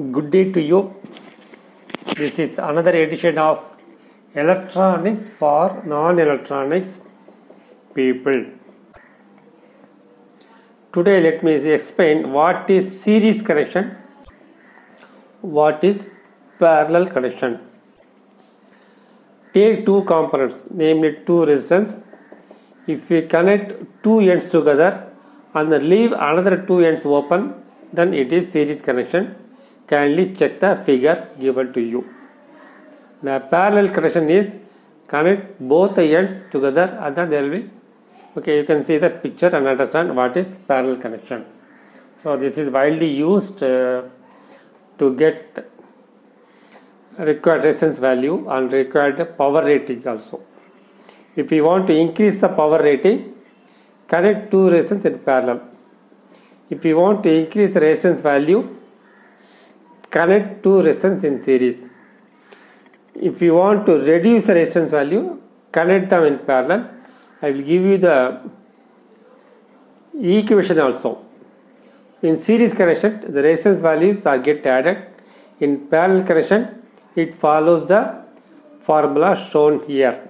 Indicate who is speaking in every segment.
Speaker 1: Good day to you. This is another edition of Electronics for Non-Electronics People. Today let me explain what is series connection, what is parallel connection. Take two components, namely two resistors. If we connect two ends together and leave another two ends open, then it is series connection. Kindly check the figure given to you. The parallel connection is connect both the ends together and then there will be, okay, you can see the picture and understand what is parallel connection. So this is widely used to get required resistance value and required power rating also. If you want to increase the power rating, connect two resistors in parallel. If you want to increase the resistance value, connect two resistors in series. If you want to reduce the resistance value, connect them in parallel. I will give you the equation also. In series connection, the resistance values are get added. In parallel connection, it follows the formula shown here.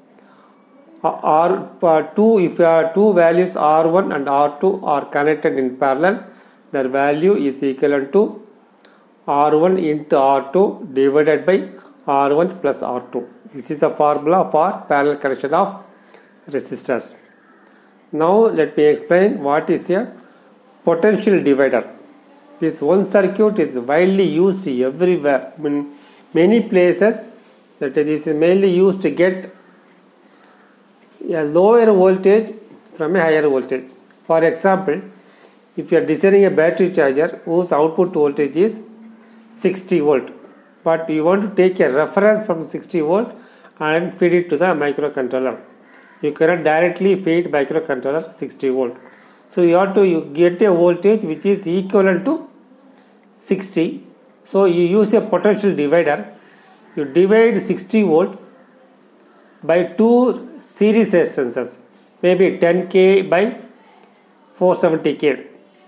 Speaker 1: R2, if two values R1 and R2 are connected in parallel, their value is equivalent to R1 into R2 divided by R1 plus R2. This is a formula for parallel connection of resistors. Now let me explain what is a potential divider. This one circuit is widely used everywhere. In many places, that is mainly used to get a lower voltage from a higher voltage. For example, if you are designing a battery charger whose output voltage is 60 volt, but you want to take a reference from 60 volt and feed it to the microcontroller. You cannot directly feed microcontroller 60 volt. So you have to get a voltage which is equivalent to 60. So you use a potential divider. You divide 60 volt by two series resistances, maybe 10k by 470k.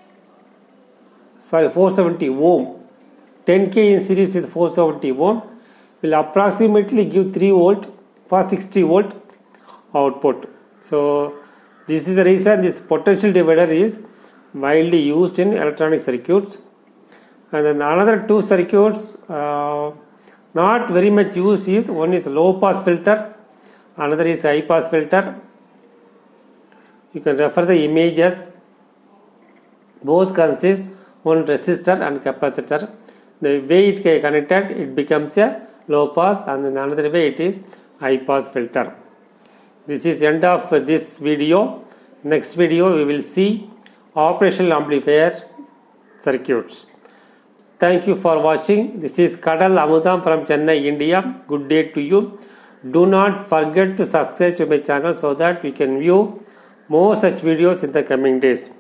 Speaker 1: 470 ohm. 10k in series with 470 ohm will approximately give 3 volt for 60 volt output. So this is the reason this potential divider is widely used in electronic circuits. And then another two circuits not very much used is, one is low pass filter, another is high pass filter. You can refer the images. Both consist one resistor and capacitor. The way it is connected, it becomes a low pass, and then another way it is high pass filter. This is end of this video. Next video we will see operational amplifier circuits. Thank you for watching. This is Kadal Amudam from Chennai, India. Good day to you. Do not forget to subscribe to my channel so that we can view more such videos in the coming days.